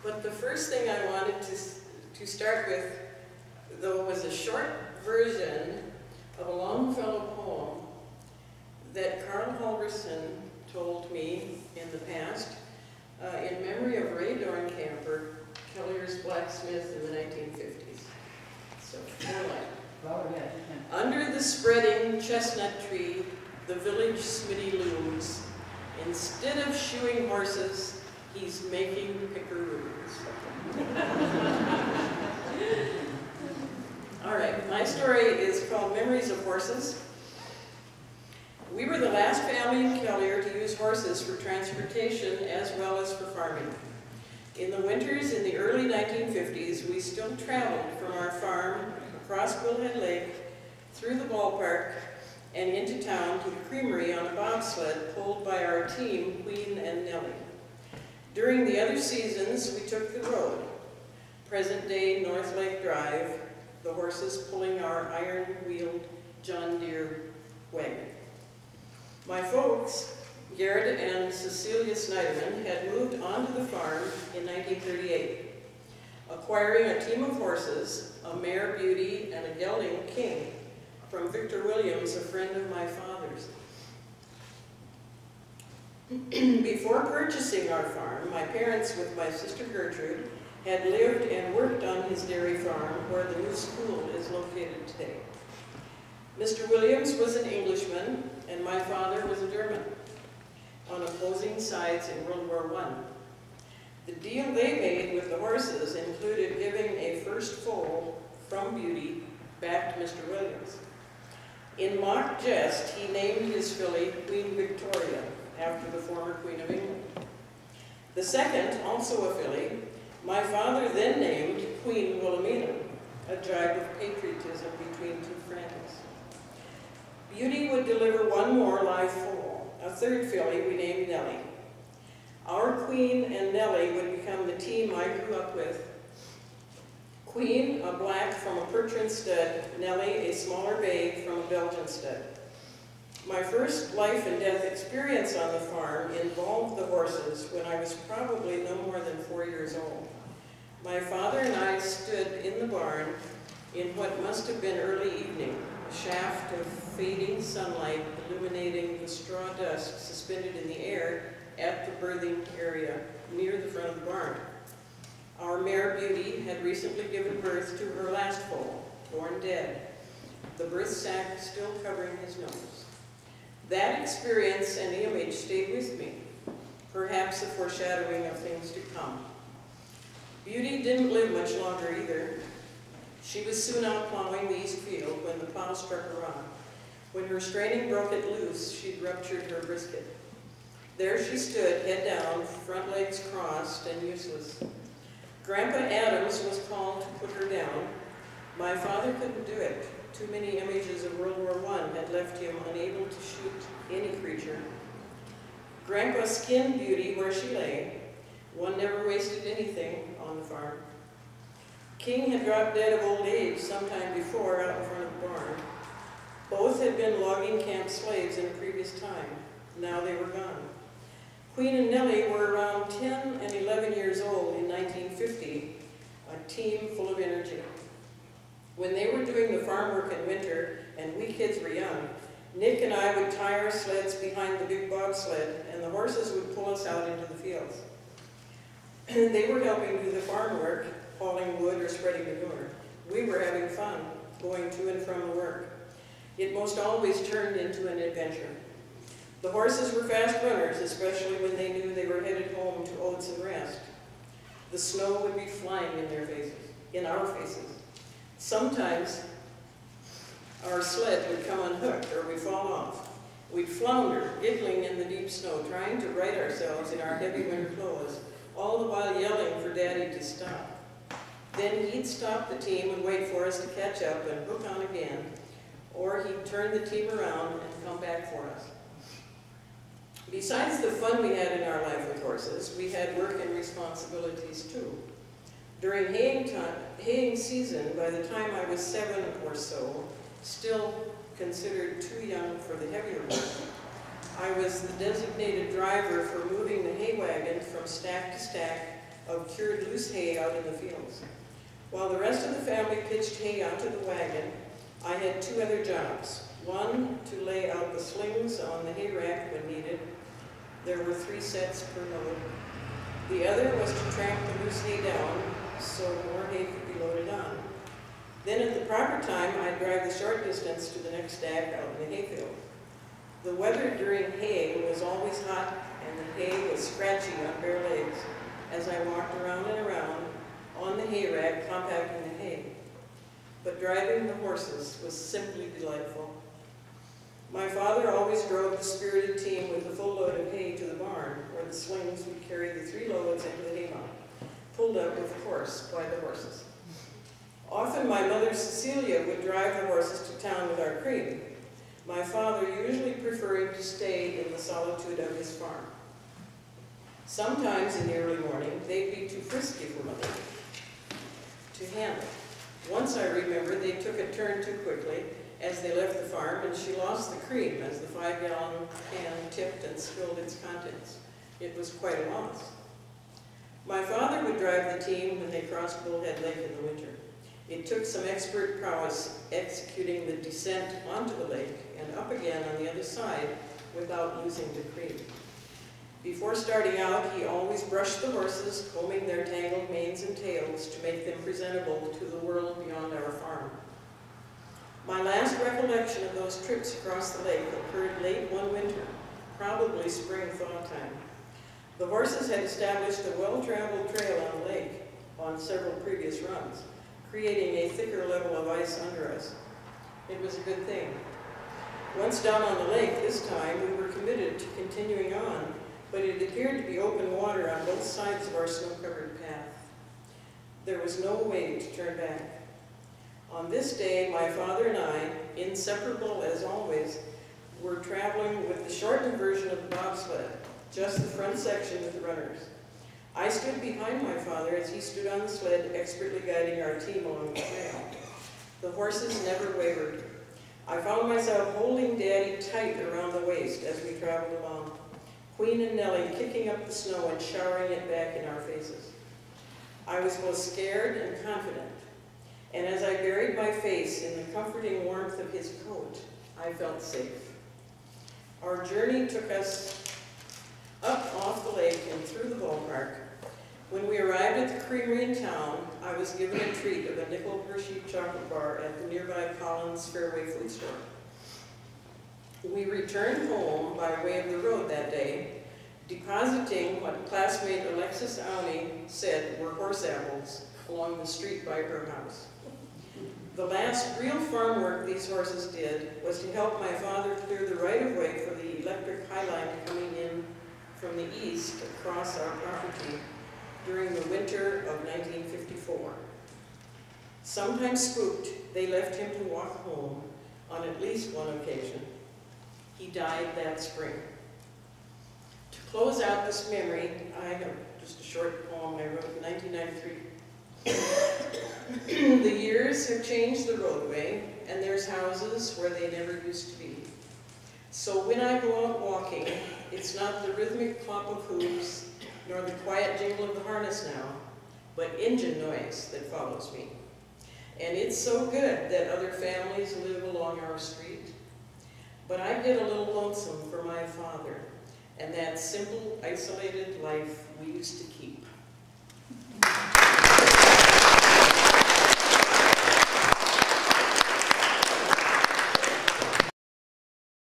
But the first thing I wanted to start with, though, was a short version of a Longfellow poem that Carl Halverson told me in the past in memory of Ray Dorncamper, Kellier's blacksmith in the 1950s. So, more like. Under the spreading chestnut tree, the village smithy looms. Instead of shoeing horses, he's making pickaroos. All right, my story is called Memories of Horses. We were the last family in Kellier to use horses for transportation as well as for farming. In the winters in the early 1950s, we still traveled from our farm across Quillhead Lake, through the ballpark, and into town to the creamery on a bobsled pulled by our team, Queen and Nellie. During the other seasons, we took the road, present-day North Lake Drive, the horses pulling our iron-wheeled John Deere wagon. My folks, Garrett and Cecilia Schneiderman, had moved onto the farm in 1938, acquiring a team of horses, a mare Beauty and a gelding King, from Victor Williams, a friend of my father's. Before purchasing our farm, my parents, with my sister Gertrude, had lived and worked on his dairy farm where the new school is located today. Mr. Williams was an Englishman, and my father was a German, on opposing sides in World War I. The deal they made with the horses included giving a first foal from Beauty back to Mr. Williams. In mock jest, he named his filly Queen Victoria, after the former Queen of England. The second, also a filly, my father then named Queen Wilhelmina, a jibe of patriotism between two friends. Beauty would deliver one more live foal, a third filly we named Nellie. Our Queen and Nellie would become the team I grew up with. Queen, a black from a Percheron stud, Nellie, a smaller bay from a Belgian stud. My first life and death experience on the farm involved the horses when I was probably no more than 4 years old. My father and I stood in the barn in what must have been early evening, a shaft of fading sunlight illuminating the straw dust suspended in the air at the birthing area near the front of the barn. Our mare Beauty had recently given birth to her last foal, born dead, the birth sac still covering his nose. That experience and image stayed with me, perhaps a foreshadowing of things to come. Beauty didn't live much longer either. She was soon out plowing the east field when the plow struck a rock. When her straining broke it loose, she'd ruptured her brisket. There she stood, head down, front legs crossed and useless. Grandpa Adams was called to put her down. My father couldn't do it. Too many images of World War I had left him unable to shoot any creature. Grandpa skinned Beauty where she lay. One never wasted anything on the farm. King had dropped dead of old age sometime before out in front of the barn. Both had been logging camp slaves in a previous time. Now they were gone. Queen and Nellie were around 10 and 11 years old in 1950, a team full of energy. When they were doing the farm work in winter, and we kids were young, Nick and I would tie our sleds behind the big bobsled, and the horses would pull us out into the fields. They were helping do the farm work, hauling wood or spreading manure. We were having fun, going to and from the work. It most always turned into an adventure. The horses were fast runners, especially when they knew they were headed home to oats and rest. The snow would be flying in their faces, in our faces. Sometimes our sled would come unhooked or we'd fall off. We'd flounder, giggling in the deep snow, trying to right ourselves in our heavy winter clothes, all the while yelling for Daddy to stop. Then he'd stop the team and wait for us to catch up and hook on again, or he'd turn the team around and come back for us. Besides the fun we had in our life with horses, we had work and responsibilities too. During haying season, by the time I was 7 or so, still considered too young for the heavier work, I was the designated driver for moving the hay wagon from stack to stack of cured loose hay out in the fields. While the rest of the family pitched hay onto the wagon, I had two other jobs. One, to lay out the slings on the hay rack when needed. There were 3 sets per load. The other was to tramp the loose hay down so more hay could be loaded on. Then at the proper time, I'd drive the short distance to the next stack out in the hayfield. The weather during hay was always hot and the hay was scratchy on bare legs as I walked around and around on the hay rack compacting the hay. But driving the horses was simply delightful. My father always drove the spirited team with a full load of hay to the barn, where the slings would carry the 3 loads into the haymow, pulled up, of course, by the horses. Often my mother Cecilia would drive the horses to town with our cream, my father usually preferring to stay in the solitude of his farm. Sometimes in the early morning, they'd be too frisky for Mother to handle. Once I remember they took a turn too quickly as they left the farm, and she lost the cream as the 5-gallon can tipped and spilled its contents. It was quite a loss. My father would drive the team when they crossed Bullhead Lake in the winter. It took some expert prowess executing the descent onto the lake and up again on the other side without losing the cream. Before starting out, he always brushed the horses, combing their tangled manes and tails to make them presentable to the world beyond our farm. My last recollection of those trips across the lake occurred late one winter, probably spring thaw time. The horses had established a well-traveled trail on the lake on several previous runs, creating a thicker level of ice under us. It was a good thing. Once down on the lake this time, we were committed to continuing on, but it appeared to be open water on both sides of our snow-covered path. There was no way to turn back. On this day, my father and I, inseparable as always, were traveling with the shortened version of the bobsled, just the front section with the runners. I stood behind my father as he stood on the sled, expertly guiding our team along the trail. The horses never wavered. I found myself holding Daddy tight around the waist as we traveled along, Queen and Nellie kicking up the snow and showering it back in our faces. I was both scared and confident, and as I buried my face in the comforting warmth of his coat, I felt safe. Our journey took us up off the lake and through the ballpark. When we arrived at the creamery in town, I was given a treat of a nickel Hershey chocolate bar at the nearby Collins Fairway food store. We returned home by way of the road that day, depositing what classmate Alexis Aune said were horse apples along the street by her house. The last real farm work these horses did was to help my father clear the right-of-way for the electric high line coming in from the east across our property during the winter of 1954. Sometimes spooked, they left him to walk home on at least one occasion. He died that spring. To close out this memory, I have just a short poem I wrote in 1993. The years have changed the roadway, and there's houses where they never used to be. So when I go out walking, it's not the rhythmic clop of hooves, nor the quiet jingle of the harness now, but engine noise that follows me. And it's so good that other families live along our street. But I get a little lonesome for my father and that simple, isolated life we used to keep.